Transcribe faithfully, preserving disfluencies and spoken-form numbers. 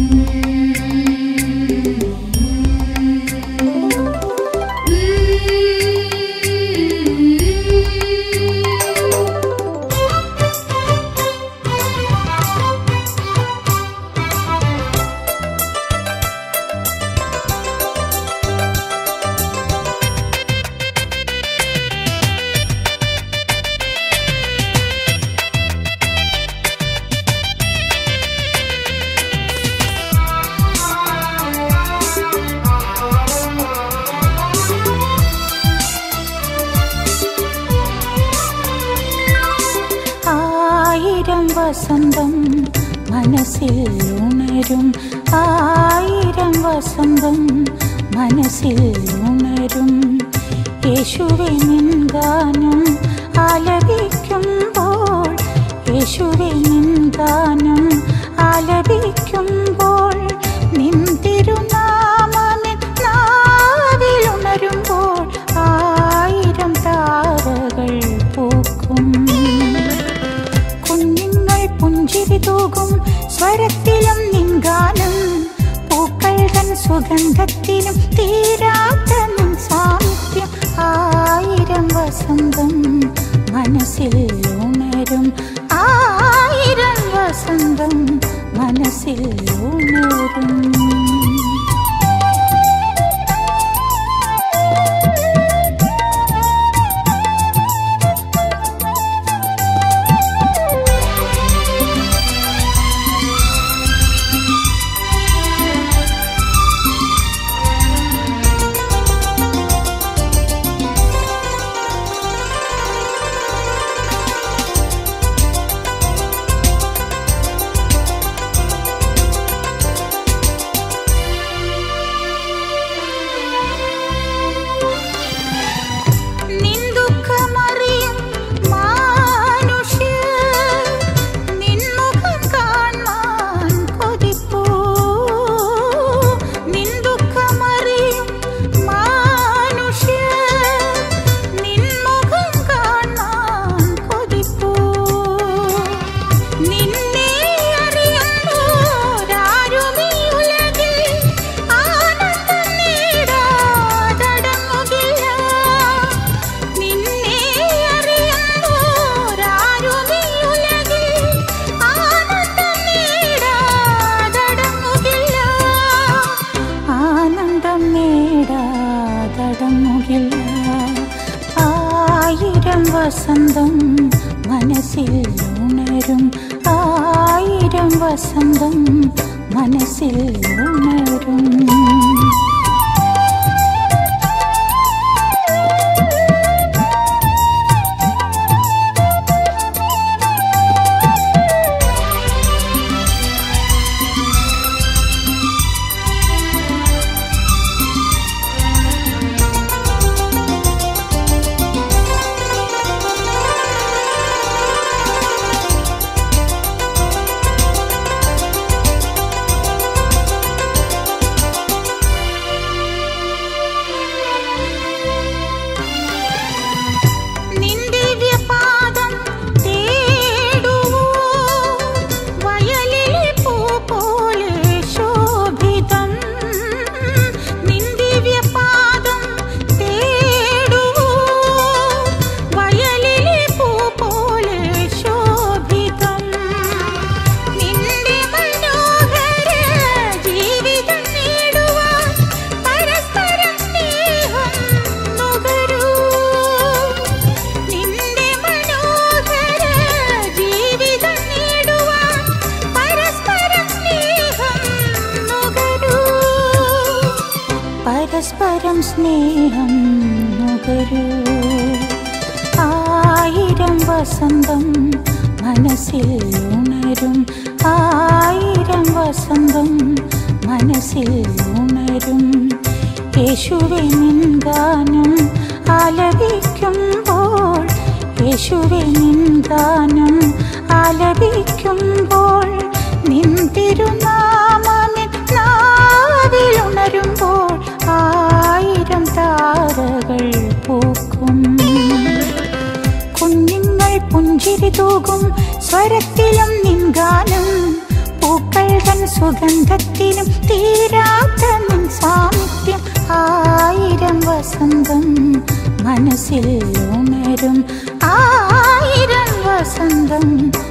വസന്തം മനസ്സിൽ ഉണരും, ആയിരം വസന്തം മനസ്സിൽ ഉണരും. യേശുവേ നിൻ ഗാനം ആലപിക്കുമ്പോൾ, യേശുവേ നിൻ ഗാനം ആലപിക്കുമ്പോൾ, നിൻ തിരുനാമമെൻ നാവിലുണരുമ്പോൾ ആയിരം താരകൾ പൂക്കും. പുഞ്ചിരി തൂകും സ്വരത്തിലും നിൻ ഗാനം, പൂക്കൾ തൻ സുഗന്ധത്തിലും തീരാത്ത നിൻ സാന്നിധ്യം. ആയിരം വസന്തം മനസ്സിൽ ഉണരും, ആയിരം വസന്തം മനസ്സിൽ ഉണരും. ആയിരം വസന്തം മനസ്സിൽ ഉണരും, ആയിരം വസന്തം മനസ്സിൽ ഉണരും. പരസ്പരം സ്നേഹം നുകരൂ. ആയിരം വസന്തം മനസ്സിൽ ഉണരും, ആയിരം വസന്തം മനസ്സിൽ ഉണരും. യേശുവേ നിൻ ഗാനം ആലപിക്കുമ്പോൾ, യേശുവേ നിൻ ഗാനം ആലപിക്കുമ്പോൾ, നിൻ തിരുനാമമെൻ നാവിലുണരുമ്പോൾ ആയിരം താരകൾ പൂക്കും. കുഞ്ഞുങ്ങൾ പുഞ്ചിരി തൂകും സ്വരത്തിലും നിൻ ഗാനം, പൂക്കൾ തൻ സുഗന്ധത്തിലും തീരാത്ത നിൻ സാന്നിധ്യം ആയിരം വസന്തം മനസ്സിൽ ഉണരും ആയിരം വസന്തം